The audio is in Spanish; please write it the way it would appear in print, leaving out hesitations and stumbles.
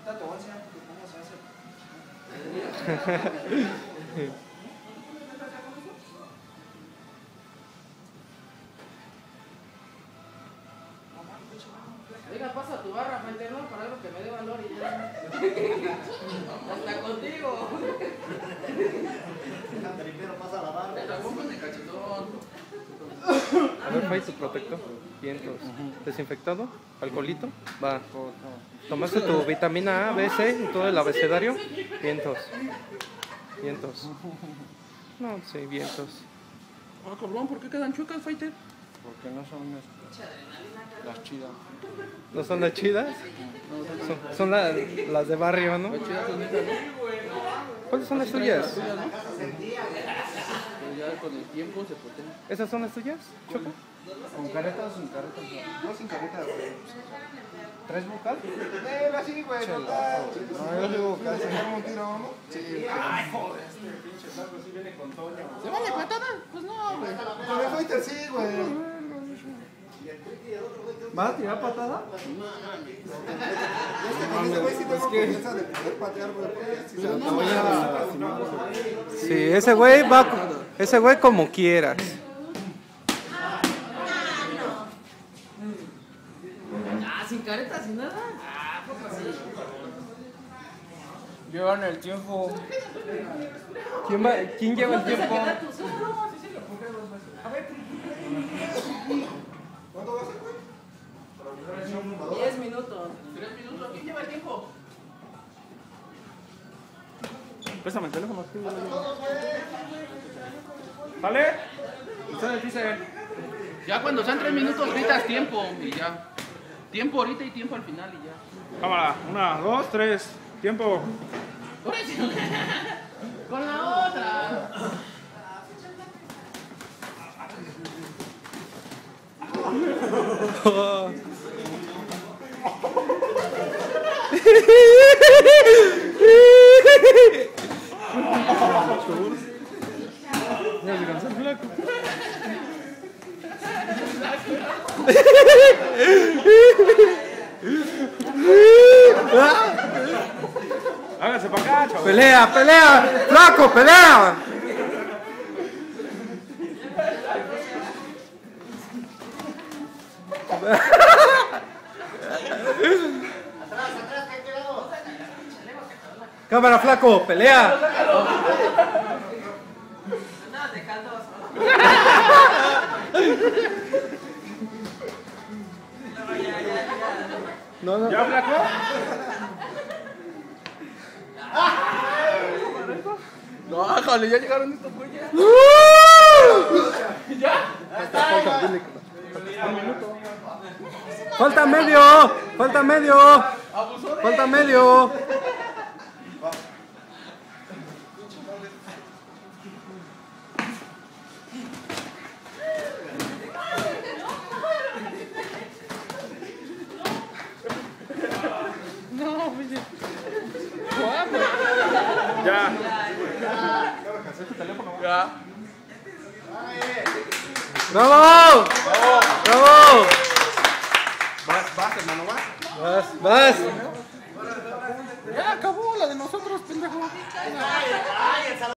Oiga, pasa tu barra, Fighter, ¿no? Para algo que me dé valor y ya. Hasta contigo. Primero pasa la barra. Te la compras de cachetón. A ver, Fai, tu protector. Vientos. ¿Desinfectado? ¿Alcoholito? Va. ¿Tomaste tu vitamina A, B, C y todo el abecedario? Vientos. Vientos. No, sí, vientos. Ah, cabrón, ¿por qué quedan chuecas, Fighter? Porque no son las chidas. ¿No son las chidas? Son las de barrio, ¿no? Las chidas son esas, ¿no? ¿Cuáles son las tuyas? Pero ya con el tiempo se potencia. ¿Esas son las tuyas, Choco? ¿Con caretas o sin caretas? No sin carreta, güey. ¿Tres vocal? Así, güey, total. No, yo digo que se llama un tiro, ¿no? Sí. Ay, joder, este pinche flaco sí viene con Toño. ¿Se vale patada? Pues no, güey. Con el fighter sí, güey. ¿Vas a tirar patada? Con este güey sí tengo confianza de poder patear, güey. Sí, se la voy a lastimar. Sí, ese güey va. Ese güey como quieras. Ah, sin careta, sin nada. Ah, pues así. Llevan el tiempo. ¿Quién lleva el tiempo? ¿Cuánto va a ser, güey? 10 minutos. 3 minutos. ¿Quién lleva el tiempo? Pésame el teléfono. ¿Sale? Ustedes dicen. Ya cuando sean 3 minutos gritas tiempo y ya. Tiempo ahorita y tiempo al final y ya. Cámara, 1, 2, 3. Tiempo. Con la otra. Ya se cansó el flaco. Háganse para acá, chavos. ¡Pelea, pelea! ¡Flaco, pelea! Cámara, flaco, pelea. Nada de caldoso. No, no. ¿Ya, flaco? No, jale, ya llegaron estos güeyes. Falta medio, falta medio, falta medio. Ya. Ya. ¡Bravo! ¡Bravo! Vas, hermano, vas. Vas. Ya acabó la de nosotros, pendejo.